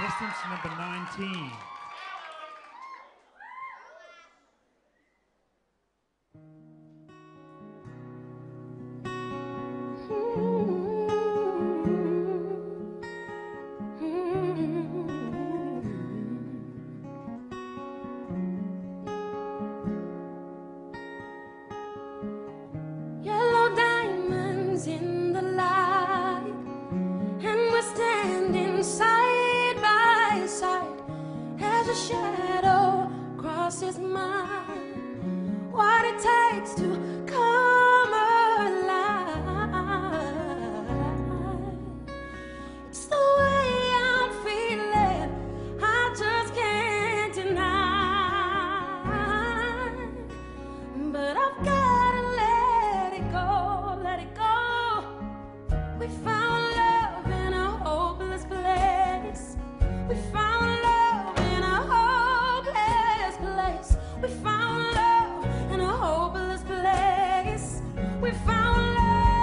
Distance number 19. Yellow diamonds in the light, and we're standing side by side as a shadow crosses mine. What it takes to come alive, it's the way I'm feeling, I just can't deny. But I've gotta let it go, let it go. We found love in a hopeless place. We found love in a hopeless place. We found love in a hopeless place. We found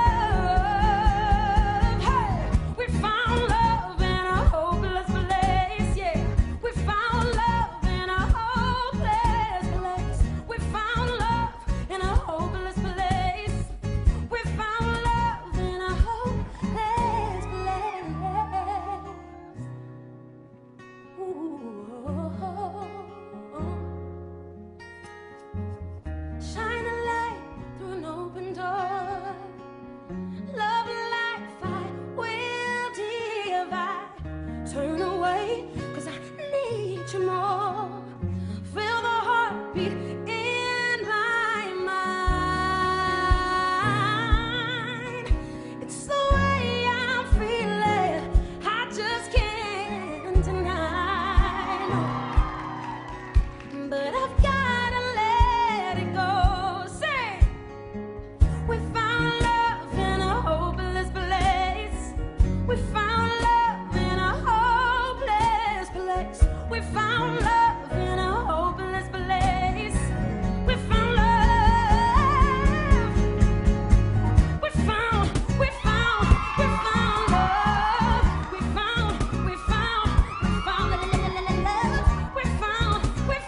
love. Hey, we found love in a hopeless place. Yeah, we found love in a hopeless place. We found love in a hopeless place. We found love in a hopeless place. Ooh. Shine a light through an open door. Love and light fight will divide. Turn away, 'cause I need you more. Feel the heartbeat in my mind. It's the way I'm feeling, I just can't deny. No. But I've gotta let it go. Say, we found love in a hopeless place. We found love in a hopeless place. We found love in a hopeless place. We found love. We found love. We found love. We found love. We found love. Yeah. We found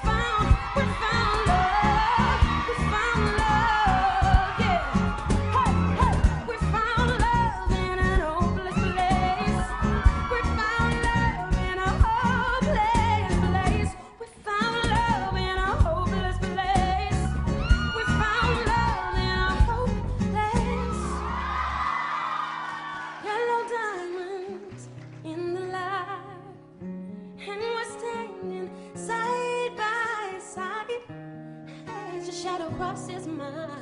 love in an hopeless place. We found love in a hopeless place. We found love in a hopeless place. We found love in a hopeless. Yellow diamonds in the light, and we're standing side by side as your shadow crosses mine.